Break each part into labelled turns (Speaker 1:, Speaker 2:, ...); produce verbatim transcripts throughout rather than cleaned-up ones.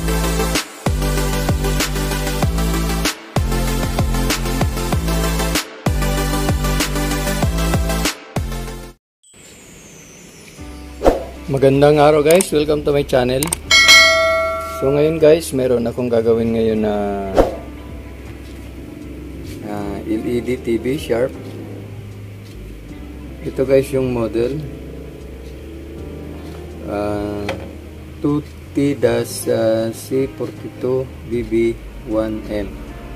Speaker 1: Magandang araw guys, welcome to my channel. So ngayon guys, meron akong gagawin ngayon na uh, L E D T V Sharp. Ito guys yung model uh, two T C forty-two B B one M.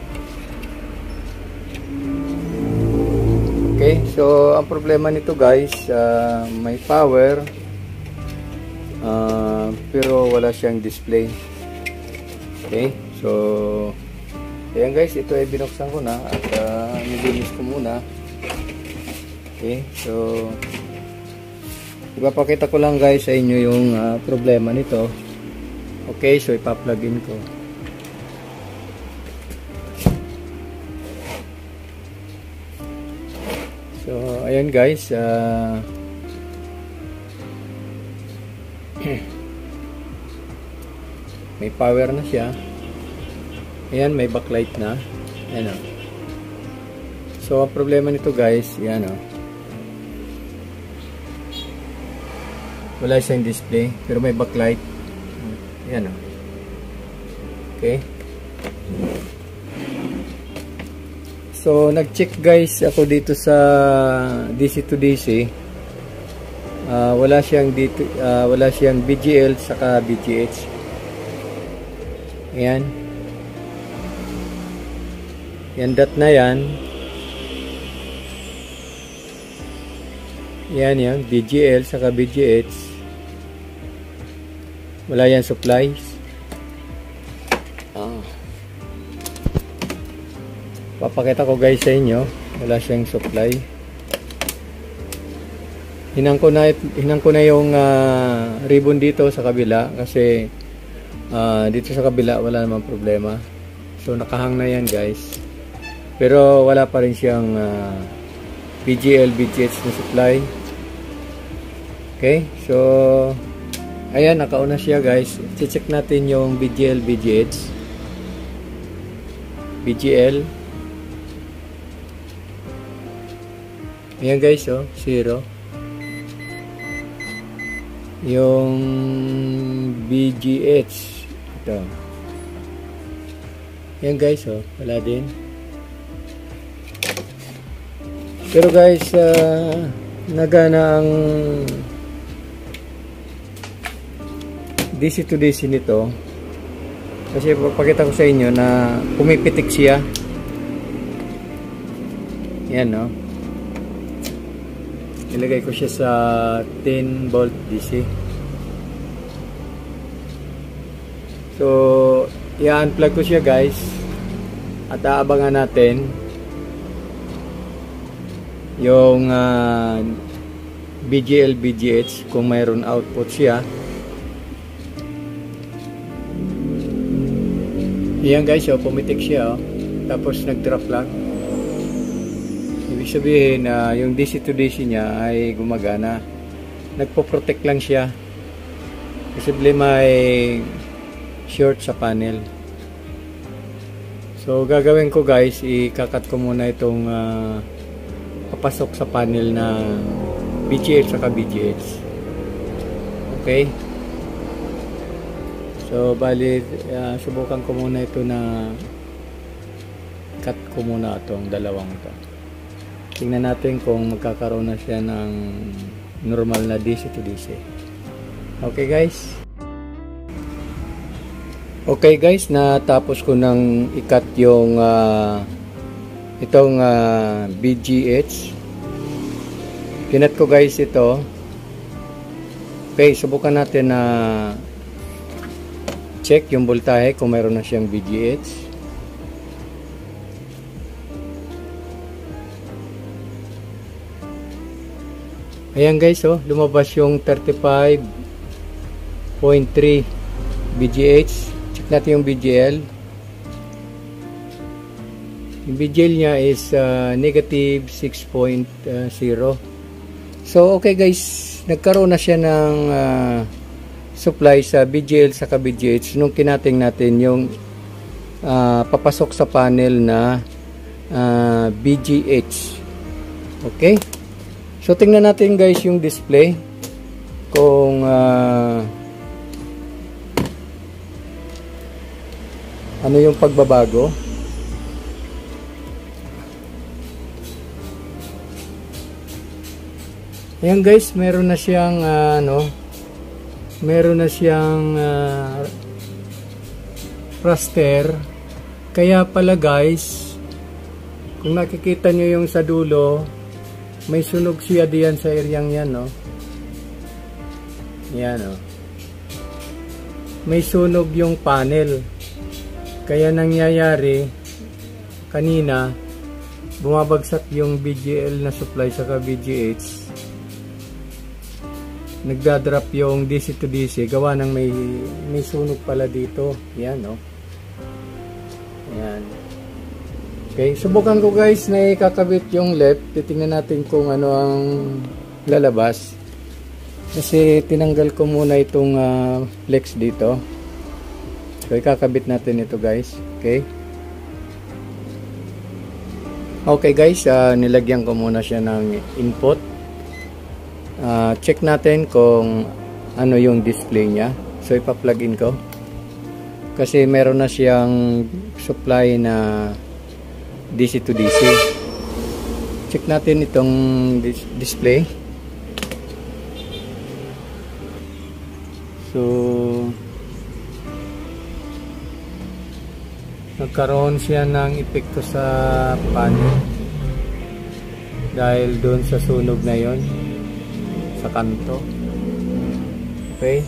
Speaker 1: Okay, so ang problema nito guys, uh, may power Uh, pero wala siyang display. Okay, so ayan guys, ito ay binuksan ko na at uh, nilinis ko muna. Okay, so ipapakita ko lang guys sa inyo yung uh, problema nito. Okay, so ipa-plug in ko. So ayan guys, uh, may power na siya. Ayan, may backlight na. Ayan o. So ang problema nito guys, ayan o, wala siyang display pero may backlight. Ayan o. Okay, so nag-check guys ako dito sa D C to D C. Uh, wala siyang dito, uh, wala siyang V G L saka V G H. Ayan. Yan dot na yan. Yan yan, V G L saka V G H. Wala yan supplies. Ah. Papakita ko guys sa inyo, wala siyang supply. Hinang ko na, hinang ko na yung uh, ribbon dito sa kabila kasi uh, dito sa kabila wala namang problema. So nakahang na yan guys. Pero wala pa rin siyang uh, V G L, V G H na supply. Okay, so ayan, nakauna siya guys. I-check natin yung V G L, V G H. V G L. Ayan guys, oh, zero. Yung V G H ito, yan guys, oh, wala din. Pero guys, uh, nagana ang D C to D C nito kasi papakita ko sa inyo na pumipitik siya. Yan, no, ilagay ko siya sa ten volt D C. So i-unplug ko siya guys at aabangan natin yung uh, V G L, V G H kung mayroon output siya. Yan guys, oh, pumitik siya, oh. Tapos nag-drop lang. Ibig sabihin na uh, yung D C to D C niya ay gumagana. Nagpo-protect lang siya. Posible may short sa panel. So gagawin ko guys, ikakat ko muna itong uh, papasok sa panel na V G H saka V G H. Okay. So bali, uh, subukan ko muna ito na cut ko muna itong dalawang ito. Tingnan natin kung magkakaroon na siya ng normal na D C to D C. Okay guys. Okay guys, natapos ko nang i-cut yung uh, itong uh, V G H. Kinat ko guys ito. Okay, subukan natin na check yung voltahe kung mayroon na siyang V G H. Ayan guys, oh, lumabas yung thirty-five point three V G H. Check natin yung V G L. Yung V G L niya is uh, negative six point zero. So okay guys, nagkaroon na siya ng uh, supply sa V G L sa V G H nung kinating natin yung uh, papasok sa panel na uh, V G H. Okay, so tingnan natin guys yung display kung uh, ano yung pagbabago. Ayan guys, meron na siyang uh, ano, meron na siyang uh, raster. Kaya pala guys, kung nakikita nyo yung sa dulo, may sunog siya diyan sa areang yan, no? Yan, no? May sunog yung panel. Kaya nangyayari, kanina, bumabagsak yung V G L na supply sa V G H. Nagdadrop yung D C to D C gawa ng may may sunog pala dito. Yan, no? Yan. Okay, subukan ko guys na ikakabit yung left. Titingnan natin kung ano ang lalabas. Kasi tinanggal ko muna itong uh, flex dito. So ikakabit natin ito guys. Okay. Okay guys, uh, nilagyan ko muna siya ng input. Uh, check natin kung ano yung display niya. So ipa-plug in ko kasi meron na siyang supply na D C to D C. Check natin itong dis display. So nagkaroon siya ng epekto sa panel dahil doon sa sunog na yon sa kanto. Okay,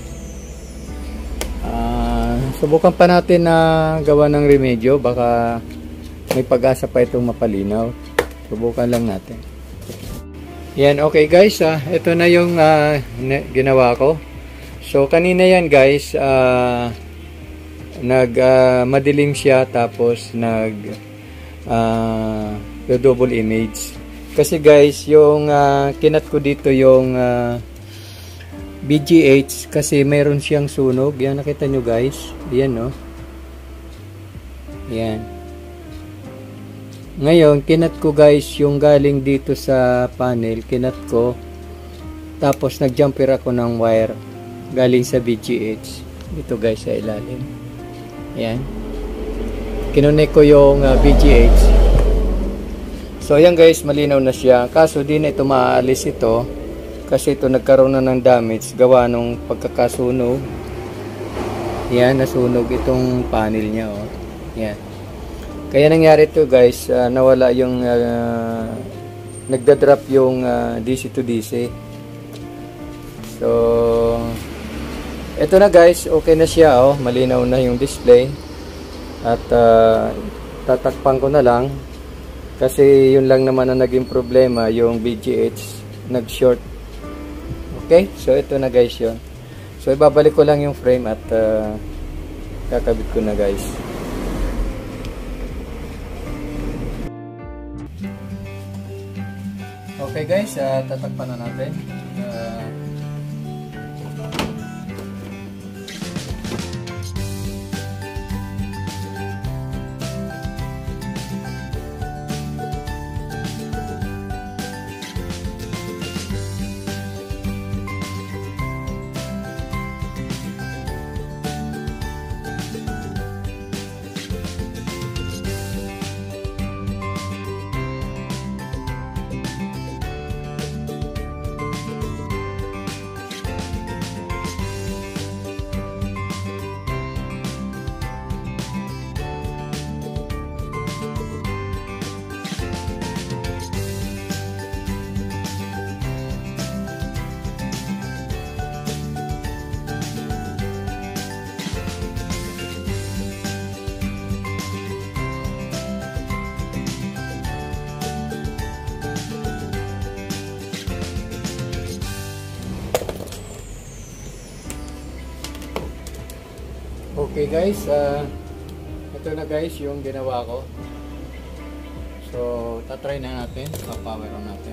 Speaker 1: uh, subukan pa natin na gawa ng remedyo, baka may pag-asa pa itong mapalinaw. Subukan lang natin. Yan, okay guys, uh, ito na yung uh, ginawa ko. So kanina yan guys, uh, nag uh, madilim siya, tapos nag uh, double image. Kasi guys, yung uh, kinat ko dito yung uh, V G H kasi mayroon siyang sunog. Yan, nakita nyo guys. Yan, no? Yan. Ngayon, kinat ko guys yung galing dito sa panel. Kinat ko. Tapos nag-jumper ako ng wire galing sa V G H. Dito guys sa ilalim. Yan. Kinunik ko yung uh, V G H. So ayan guys, malinaw na siya. Kaso di na ito maaalis ito kasi ito nagkaroon na ng damage gawa nung pagkakasunog. Yan, nasunog itong panel niya, oh. Yan. Kaya nangyari ito guys, uh, nawala yung uh, nagda-drop yung uh, D C to D C. So ito na guys, okay na siya, oh. Malinaw na yung display. At uh, tatakpan ko na lang. Kasi yun lang naman ang naging problema, yung V G H nag-short. Okay, so ito na guys yun. So ibabalik ko lang yung frame at uh, kakabit ko na guys. Okay guys, uh, tatakpan na natin. Uh, Okay guys, uh, ito na guys yung ginawa ko. So tatry na natin, pa-power on natin.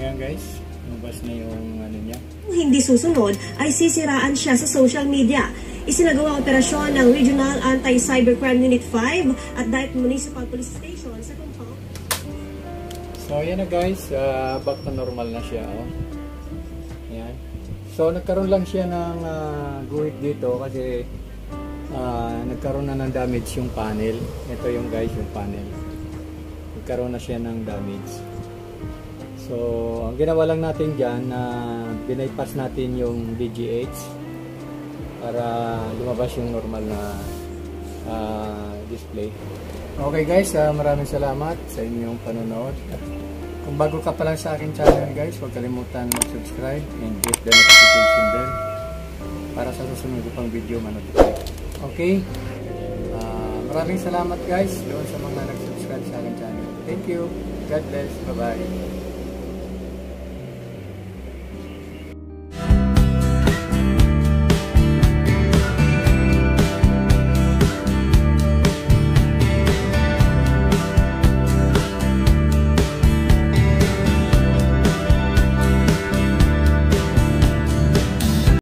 Speaker 1: Ayan guys, lumabas na yung ano niya.
Speaker 2: Kung hindi susunod, ay sisiraan siya sa social media. Isinagawa ang operasyon ng Regional Anti-Cybercrime Unit five at Diet Municipal Police Station sa compound.
Speaker 1: So ayan na guys, uh, back to normal na siya. Oh. Ayan. So nagkaroon lang siya ng uh, guhit dito kasi uh, nagkaroon na ng damage yung panel. Ito yung guys, yung panel. Nagkaroon na siya ng damage. So ang ginawa lang natin dyan, na uh, binaypass natin yung V G H para lumabas yung normal na uh, display. Okay guys, uh, maraming salamat sa inyong panonood. Kung bago ka pa lang sa aking channel guys, huwag kalimutan mag-subscribe and hit the notification bell para sa susunod ko pang video manotify. Okay? Uh, maraming salamat guys doon sa mga nag-subscribe sa aking channel. Thank you. God bless. Bye-bye.